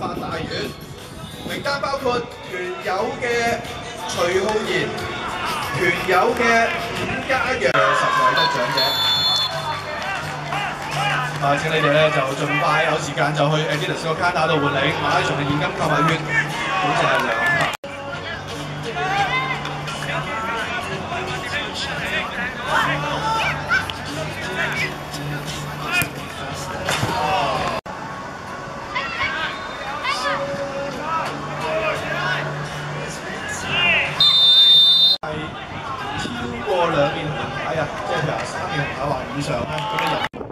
發大院，名單包括團友嘅徐浩然、團友嘅伍家陽10位得獎者。請你哋咧就盡快有時間就去 Adidas 個卡打度換領馬拉松嘅現金購物券，好似係200。 係超過2面紅牌啊，即係譬如話3面紅牌或以上咧，咁樣就。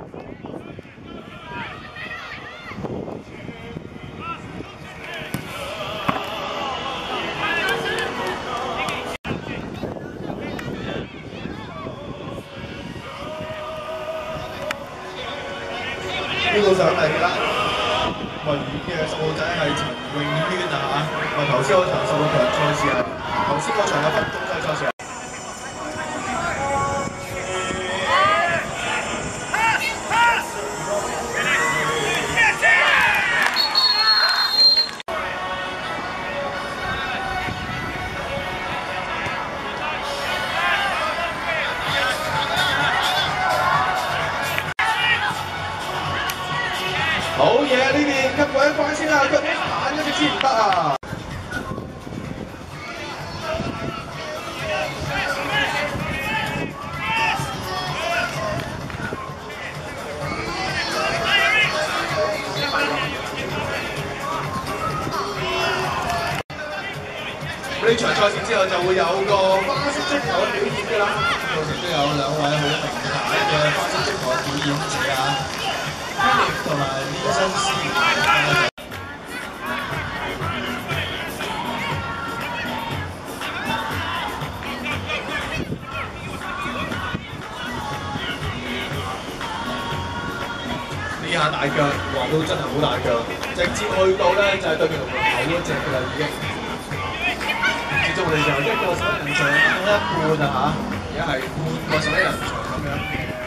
呢個上嚟啦，維嘅10號仔係陳詠軒啊嚇，頭先嗰場16強賽事係頭先嗰場嘅分中西賽事係。好嘢！呢邊吸過一關先啦，佢彈咗隻先唔得啊！呢場賽事之後就會有個花式足球嘅表演㗎啦，到時都有2位好名牌嘅花式足球表演者啊！ 同埋呢身絲，呢下大腳，話到真係好大腳，直接去到咧就係對面龍門口嗰隻㗎啦已經。始終我哋就1個11人場打1半啊嚇，而家係半個11人場咁樣。